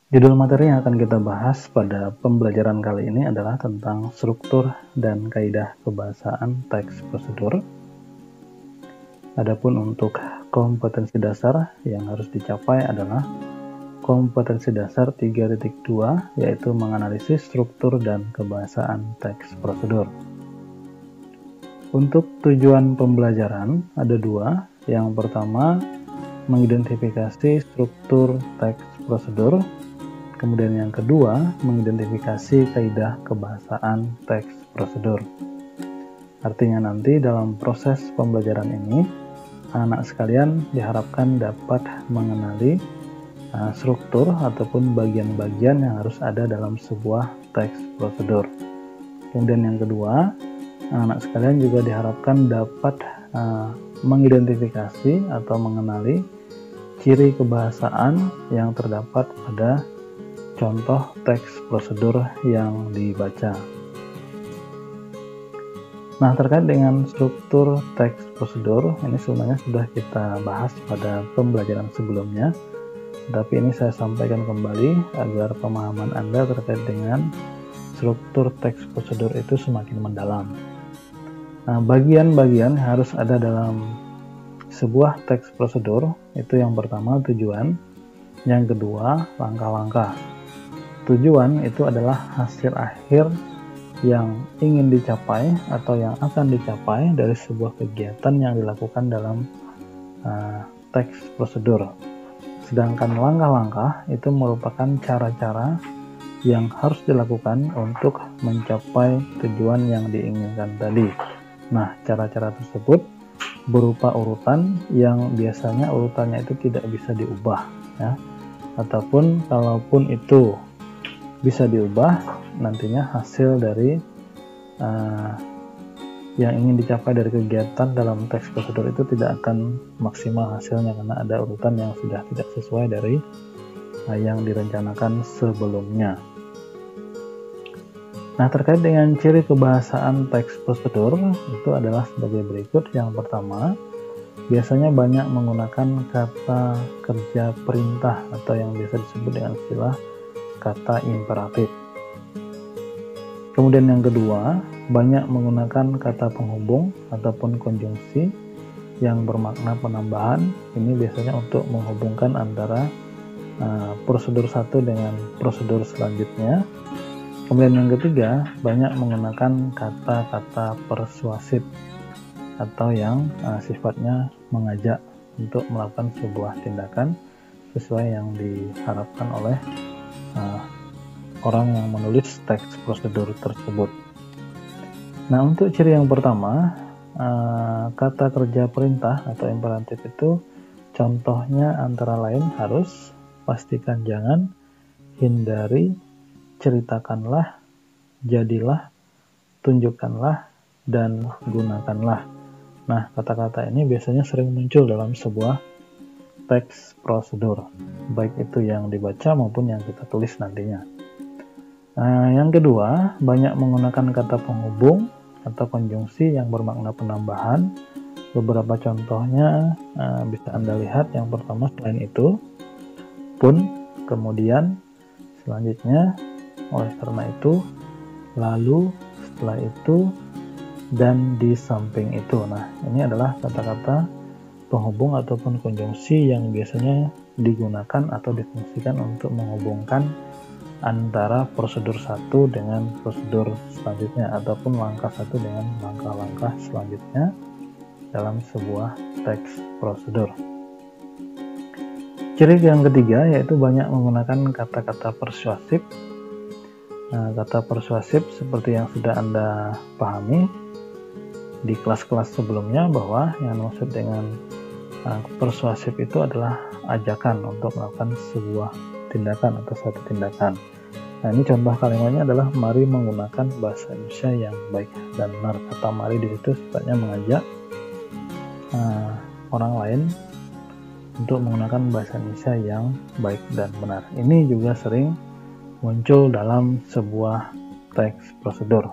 Judul materi yang akan kita bahas pada pembelajaran kali ini adalah tentang struktur dan kaidah kebahasaan teks prosedur. Adapun untuk kompetensi dasar yang harus dicapai adalah kompetensi dasar 3.2, yaitu menganalisis struktur dan kebahasaan teks prosedur. Untuk tujuan pembelajaran ada dua. Yang pertama, mengidentifikasi struktur teks prosedur. Kemudian yang kedua, mengidentifikasi kaidah kebahasaan teks prosedur. Artinya nanti dalam proses pembelajaran ini, anak sekalian diharapkan dapat mengenali struktur ataupun bagian-bagian yang harus ada dalam sebuah teks prosedur. Kemudian yang kedua, anak sekalian juga diharapkan dapat mengidentifikasi atau mengenali ciri kebahasaan yang terdapat pada contoh teks prosedur yang dibaca. Nah, terkait dengan struktur teks prosedur, ini sebenarnya sudah kita bahas pada pembelajaran sebelumnya, tapi ini saya sampaikan kembali agar pemahaman Anda terkait dengan struktur teks prosedur itu semakin mendalam. Nah, bagian-bagian harus ada dalam sebuah teks prosedur, itu yang pertama tujuan, yang kedua langkah-langkah. Tujuan itu adalah hasil akhir yang ingin dicapai atau yang akan dicapai dari sebuah kegiatan yang dilakukan dalam teks prosedur. Sedangkan langkah-langkah itu merupakan cara-cara yang harus dilakukan untuk mencapai tujuan yang diinginkan tadi. Nah, cara-cara tersebut berupa urutan yang biasanya urutannya itu tidak bisa diubah, ya. Ataupun kalaupun itu bisa diubah, nantinya hasil dari yang ingin dicapai dari kegiatan dalam teks prosedur itu tidak akan maksimal hasilnya karena ada urutan yang sudah tidak sesuai dari yang direncanakan sebelumnya. Nah, terkait dengan ciri kebahasaan teks prosedur itu adalah sebagai berikut. Yang pertama, biasanya banyak menggunakan kata kerja perintah atau yang biasa disebut dengan istilah kata imperatif. Kemudian yang kedua, banyak menggunakan kata penghubung ataupun konjungsi yang bermakna penambahan. Ini biasanya untuk menghubungkan antara prosedur satu dengan prosedur selanjutnya. Kemudian yang ketiga, banyak menggunakan kata-kata persuasif atau yang sifatnya mengajak untuk melakukan sebuah tindakan sesuai yang diharapkan oleh orang yang menulis teks prosedur tersebut. Nah, untuk ciri yang pertama, kata kerja perintah atau imperatif itu contohnya antara lain harus, pastikan jangan, hindari, ceritakanlah, jadilah, tunjukkanlah, dan gunakanlah. Nah, kata-kata ini biasanya sering muncul dalam sebuah teks prosedur, baik itu yang dibaca maupun yang kita tulis nantinya. Yang kedua, banyak menggunakan kata penghubung atau konjungsi yang bermakna penambahan. Beberapa contohnya bisa Anda lihat. Yang pertama, selain itu, pun, kemudian, selanjutnya, oleh karena itu, lalu, setelah itu, dan di samping itu. Nah, ini adalah kata-kata penghubung ataupun konjungsi yang biasanya digunakan atau difungsikan untuk menghubungkan antara prosedur satu dengan prosedur selanjutnya ataupun langkah satu dengan langkah-langkah selanjutnya dalam sebuah teks prosedur. Ciri yang ketiga yaitu banyak menggunakan kata-kata persuasif. Kata persuasif seperti yang sudah Anda pahami di kelas-kelas sebelumnya bahwa yang dimaksud dengan persuasif itu adalah ajakan untuk melakukan sebuah tindakan atau suatu tindakan. Nah, ini contoh kalimatnya adalah mari menggunakan bahasa Indonesia yang baik dan benar. Kata mari di situ sifatnya mengajak orang lain untuk menggunakan bahasa Indonesia yang baik dan benar. Ini juga sering muncul dalam sebuah teks prosedur.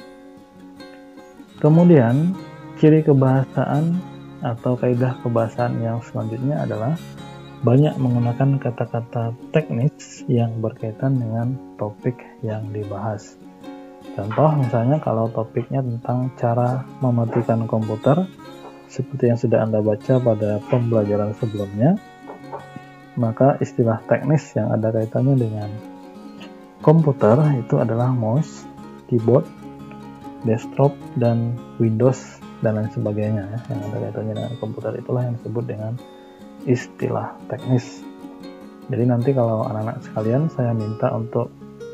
Kemudian, ciri kebahasaan atau kaidah kebahasaan yang selanjutnya adalah banyak menggunakan kata-kata teknis yang berkaitan dengan topik yang dibahas. Contoh misalnya kalau topiknya tentang cara mematikan komputer, seperti yang sudah Anda baca pada pembelajaran sebelumnya, maka istilah teknis yang ada kaitannya dengan komputer itu adalah mouse, keyboard, desktop, dan Windows, dan lain sebagainya ya. Yang ada kaitannya dengan komputer itulah yang disebut dengan istilah teknis. Jadi nanti kalau anak-anak sekalian saya minta untuk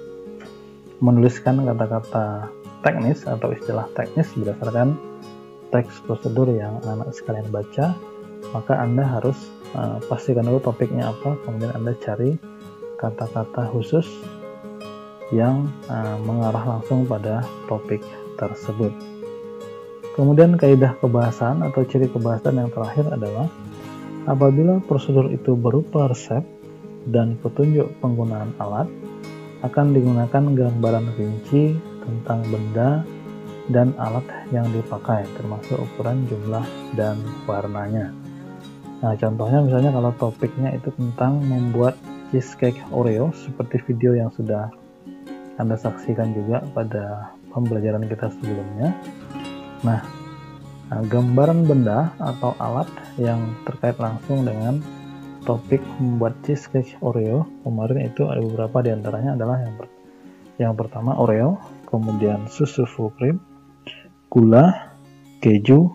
menuliskan kata-kata teknis atau istilah teknis berdasarkan teks prosedur yang anak-anak sekalian baca, maka Anda harus pastikan dulu topiknya apa, kemudian Anda cari kata-kata khusus yang mengarah langsung pada topik tersebut. Kemudian kaidah kebahasaan atau ciri kebahasaan yang terakhir adalah apabila prosedur itu berupa resep dan petunjuk penggunaan alat, akan digunakan gambaran rinci tentang benda dan alat yang dipakai, termasuk ukuran, jumlah, dan warnanya. Nah, contohnya misalnya kalau topiknya itu tentang membuat cheesecake Oreo, seperti video yang sudah Anda saksikan juga pada pembelajaran kita sebelumnya. Nah, gambaran benda atau alat yang terkait langsung dengan topik membuat cheesecake Oreo kemarin itu ada beberapa diantaranya adalah yang pertama Oreo, kemudian susu full cream, gula, keju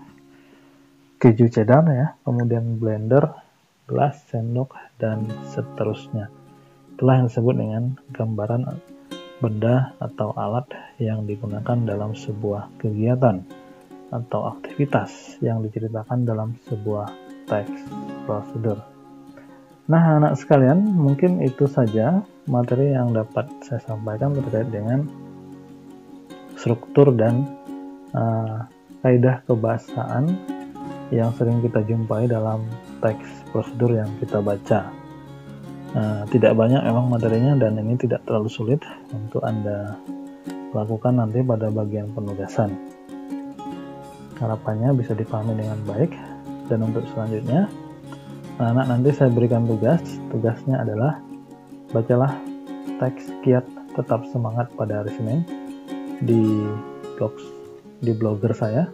cheddar ya, kemudian blender, gelas, sendok, dan seterusnya. Itulah yang disebut dengan gambaran benda atau alat yang digunakan dalam sebuah kegiatan atau aktivitas yang diceritakan dalam sebuah teks prosedur. Nah, anak sekalian, mungkin itu saja materi yang dapat saya sampaikan terkait dengan struktur dan kaidah kebahasaan yang sering kita jumpai dalam teks prosedur yang kita baca. Tidak banyak memang materinya dan ini tidak terlalu sulit untuk Anda lakukan nanti pada bagian penugasan. Harapannya bisa dipahami dengan baik, dan untuk selanjutnya anak nanti saya berikan tugasnya adalah bacalah teks kiat tetap semangat pada hari Senin di blogger saya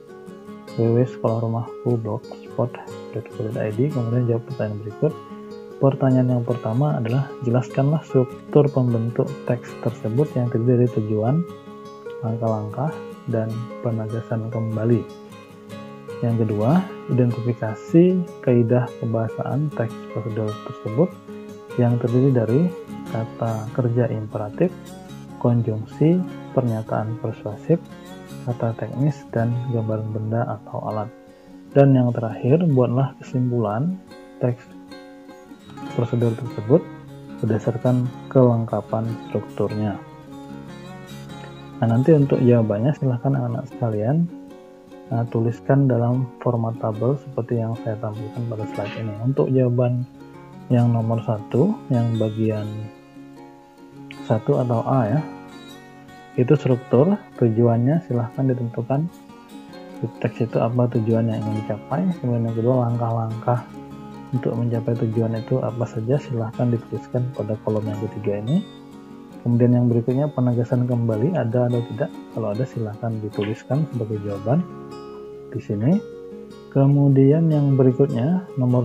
www.sekolahrumahku.blogspot.co.id. Kemudian jawab pertanyaan berikut. Pertanyaan yang pertama adalah jelaskanlah struktur pembentuk teks tersebut yang terdiri dari tujuan, langkah-langkah, dan penegasan kembali. Yang kedua, identifikasi kaidah kebahasaan teks prosedur tersebut yang terdiri dari kata kerja imperatif, konjungsi, pernyataan persuasif, kata teknis, dan gambaran benda atau alat. Dan yang terakhir, buatlah kesimpulan teks prosedur tersebut berdasarkan kelengkapan strukturnya. Nah, nanti untuk jawabannya silahkan anak-anak sekalian tuliskan dalam format tabel seperti yang saya tampilkan pada slide ini. Untuk jawaban yang nomor 1, yang bagian 1 atau A ya, itu struktur, tujuannya silahkan ditentukan di teks itu apa tujuan yang ingin dicapai. Kemudian yang kedua, langkah-langkah untuk mencapai tujuan itu apa saja, silahkan dituliskan pada kolom yang ketiga ini. Kemudian yang berikutnya, penegasan kembali ada atau tidak, kalau ada silahkan dituliskan sebagai jawaban di sini. Kemudian yang berikutnya nomor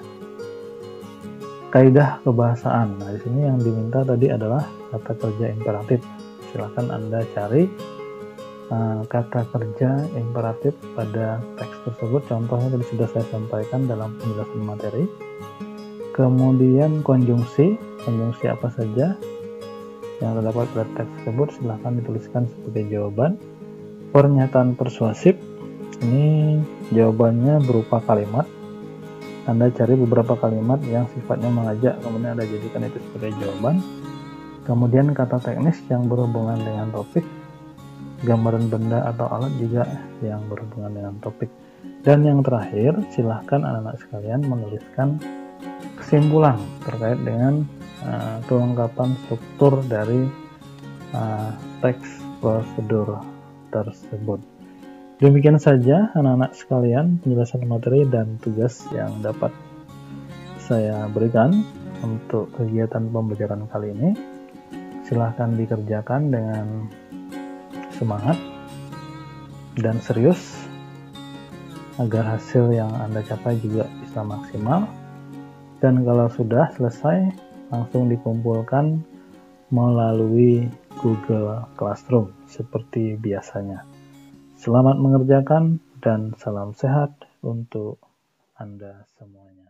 2, kaidah kebahasaan. Nah, di sini yang diminta tadi adalah kata kerja imperatif. Silahkan Anda cari kata kerja imperatif pada teks tersebut. Contohnya tadi sudah saya sampaikan dalam penjelasan materi. Kemudian konjungsi apa saja yang terdapat pada teks tersebut, silahkan dituliskan sebagai jawaban. Pernyataan persuasif, ini jawabannya berupa kalimat. Anda cari beberapa kalimat yang sifatnya mengajak, kemudian Anda jadikan itu sebagai jawaban. Kemudian kata teknis yang berhubungan dengan topik, gambaran benda atau alat juga yang berhubungan dengan topik. Dan yang terakhir, silahkan anak-anak sekalian menuliskan kesimpulan terkait dengan kelengkapan struktur dari teks prosedur tersebut. Demikian saja anak-anak sekalian penjelasan materi dan tugas yang dapat saya berikan untuk kegiatan pembelajaran kali ini. Silahkan dikerjakan dengan semangat dan serius agar hasil yang Anda capai juga bisa maksimal. Dan kalau sudah selesai, langsung dikumpulkan melalui Google Classroom seperti biasanya. Selamat mengerjakan dan salam sehat untuk Anda semuanya.